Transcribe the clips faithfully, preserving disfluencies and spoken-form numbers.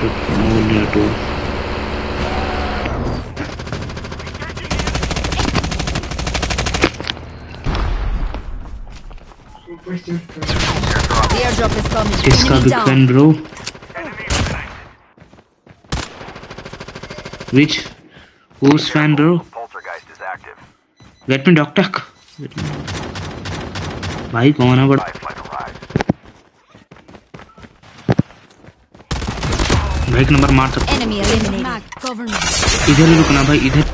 to move near to. The airdrop is coming. Kiska Enemy big down. fan, bro. Which? Whose fan, bro? Poltergeist is active. Let me duck duck. भाई कौन है बड़ा? भाई एक number मार सकते। Enemy eliminated. Cover me. इधर ही रुकना भाई, इधर।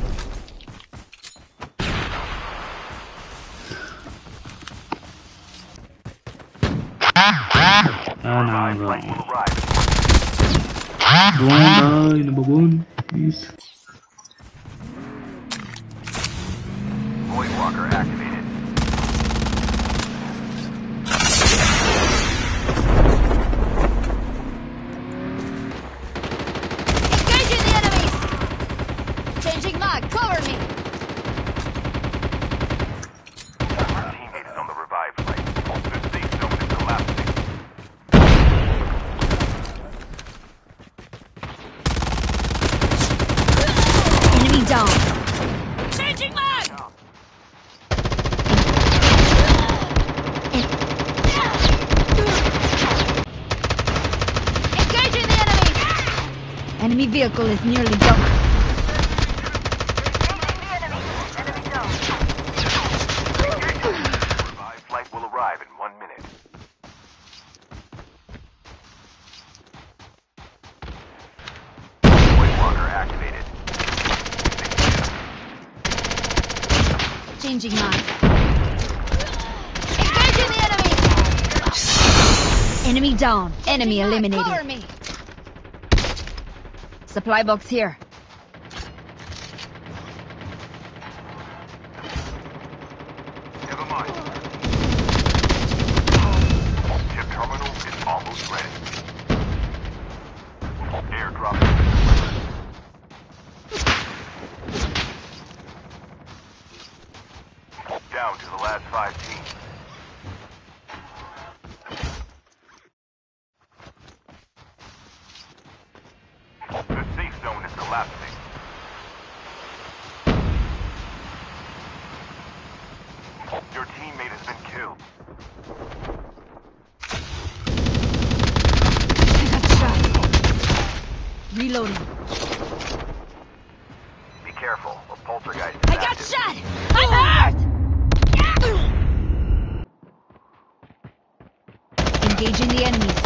Oh no, bro. Don't die, number one, please. Voidwalker activated. Engaging the enemies. Changing mag. Cover me. Our teammate is on the revive flight. The safe zone is collapsing. Enemy down. Changing mag. Engaging the enemy. Enemy vehicle is nearly done. Revive flight will arrive in one minute. Voidwalker activated. Changing mag. Engaging the enemy. Enemy down. Enemy eliminated. Cover me. Supply box here. Never mind. Ship terminal is almost ready. Airdrop. Down to the last five teams. The safe zone is collapsing. Your teammate has been killed. I got shot. Reloading. Be careful, a poltergeist is I got active. shot. I'm hurt. Engaging the enemies.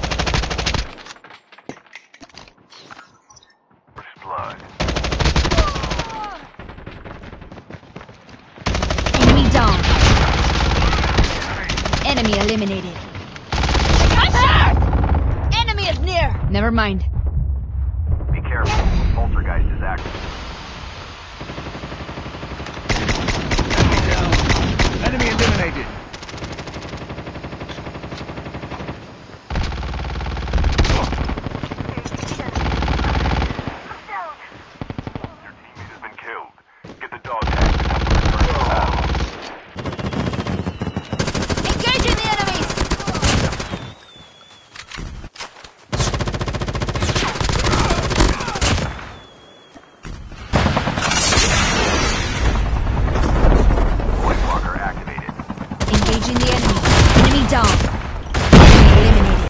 First blood. Enemy down. Enemy eliminated. I'm shot. Enemy is near. Never mind. Be careful, a poltergeist is active. Enemy eliminated. Your teammate has been killed. Get the dog tag to help them return to battle. Engaging the enemies. Voidwalker activated. Engaging the enemy. Enemy down. Enemy eliminated.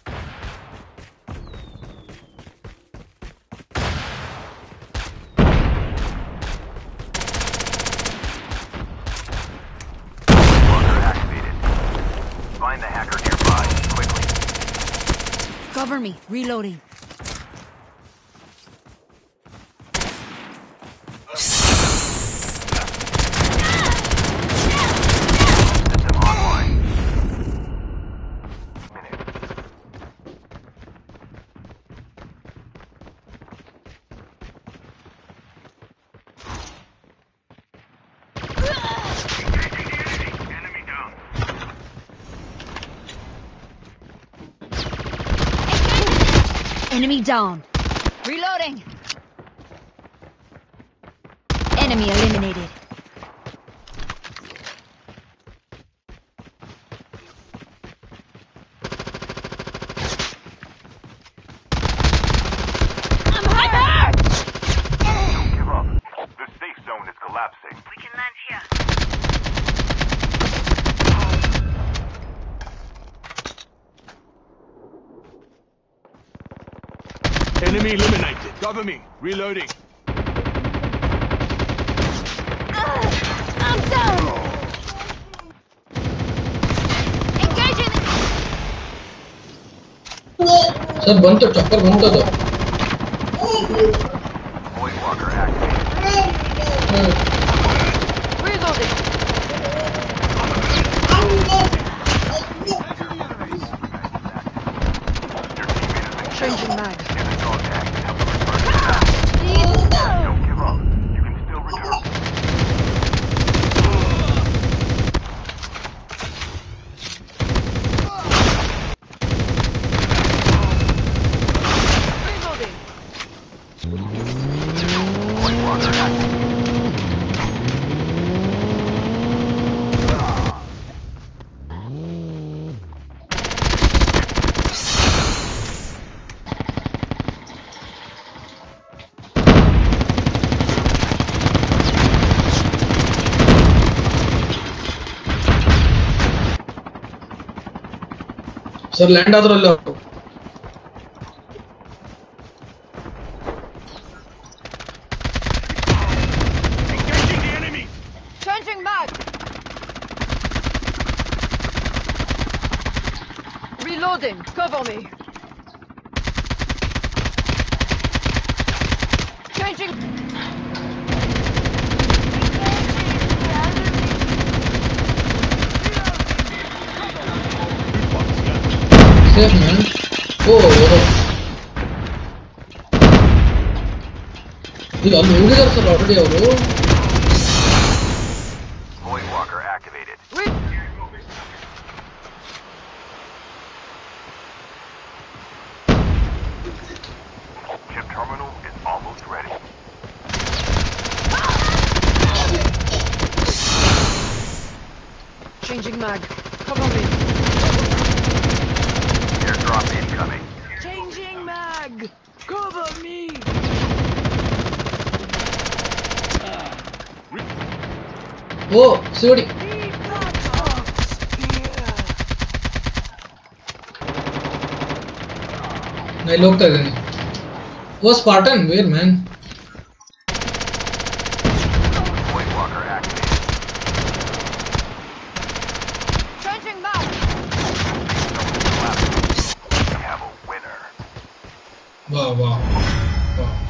Voidwalker activated. Find the hacker nearby, quickly. Cover me. Reloading. System online. Minute. Enemy down. Enemy down. Reloading. Enemy eliminated. Enemy eliminated. Cover me. Reloading. I'm down. Engaging. सर बंद तो चक्कर बंद तो दो Void walker activated. Reloading. Changing mag. Get the dog tag and help them return to the battle. Don't give up. You can still return. Reloading. Void walker activated. सर लैंड आद्रल्लो Engaging the enemy. Changing mag. Reloading. Cover me. Changing. Safe man ओ ये ಅಲ್ಲಿ ಹೋಗಿದ್ದಾರೆ sir already ಅವರು Void walker activated. Re- Chip terminal is almost ready. Changing mag. Cover me. Airdrop incoming. Changing mag. Cover me. ಓ ಸಿಡಿ ನಾನು ಹೋಗ್ತಾ ಇದ್ದೀನಿ ಓ Spartan where man Void walker activated. Changing mag. We have a winner. ವಾಹ್ ವಾಹ್ ವಾಹ್